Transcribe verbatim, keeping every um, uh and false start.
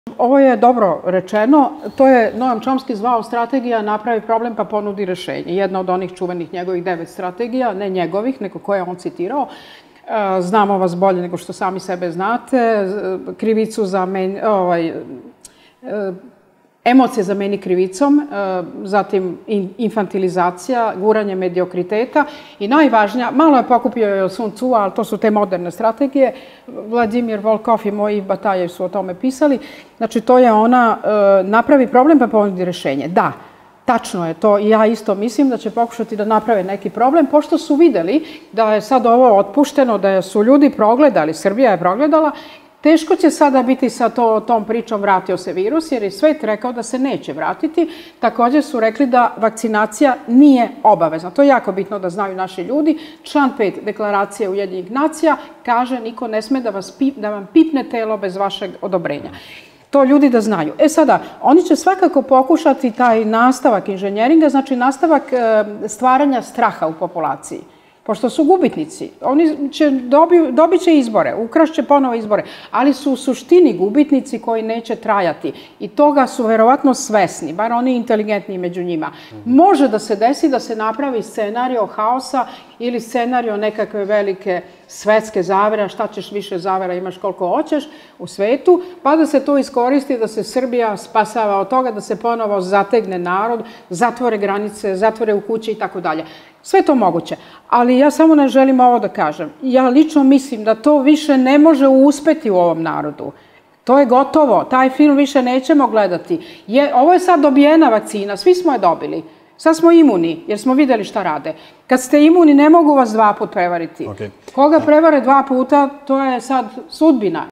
Ovo je dobro rečeno, to je Noam Chomsky zvao strategija napravi problem pa ponudi rešenje. Jedna od onih čuvenih njegovih devet strategija, ne njegovih, nego koje je on citirao. Znamo vas bolje nego što sami sebe znate, krivicu za meni, ovaj, emocije zameni krivicom, zatim infantilizacija, guranje mediokriteta i najvažnija, malo je pokupio je od Sun Tzu, ali to su te moderne strategije, Vladimir Volkov i moji Batajev su o tome pisali, znači to je ona napravi problem pa ponudi rešenje. Da, tačno je to i ja isto mislim da će pokušati da naprave neki problem, pošto su videli da je sad ovo otpušteno, da su ljudi progledali, Srbija je progledala. Teško će sada biti sa to, tom pričom vratio se virus, jer je svet rekao da se neće vratiti. Također su rekli da vakcinacija nije obavezna. To je jako bitno da znaju naši ljudi. Član pet Deklaracije Ujedinjenih nacija kaže niko ne sme da, vas pip, da vam pipne telo bez vašeg odobrenja. To ljudi da znaju. E sada, oni će svakako pokušati taj nastavak inženjeringa, znači nastavak stvaranja straha u populaciji. Pošto su gubitnici, oni će dobi, dobit će izbore, ukrašće ponovo izbore, ali su u suštini gubitnici koji neće trajati i toga su verovatno svesni, bar oni inteligentni među njima. Može da se desi da se napravi scenario haosa ili scenario nekakve velike svetske zavere, šta ćeš više zavera imaš koliko hoćeš u svetu, pa da se to iskoristi, da se Srbija spasava od toga, da se ponovo zategne narod, zatvore granice, zatvore u kući i tako dalje. Sve to moguće, ali ja samo ne želim ovo da kažem. Ja lično mislim da to više ne može uspeti u ovom narodu. To je gotovo, taj film više nećemo gledati. Je, ovo je sad dobijena vakcina, svi smo je dobili. Sad smo imuni, jer smo videli šta rade. Kad ste imuni, ne mogu vas dva put prevariti. Okay. Koga prevare dva puta, to je sad sudbina.